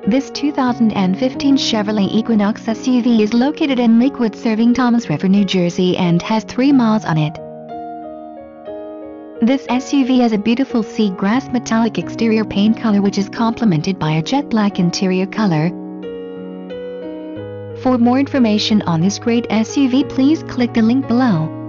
This 2015 Chevrolet Equinox SUV is located in Lakewood serving Toms River, New Jersey and has 3 miles on it. This SUV has a beautiful seagrass metallic exterior paint color which is complemented by a jet black interior color. For more information on this great SUV, please click the link below.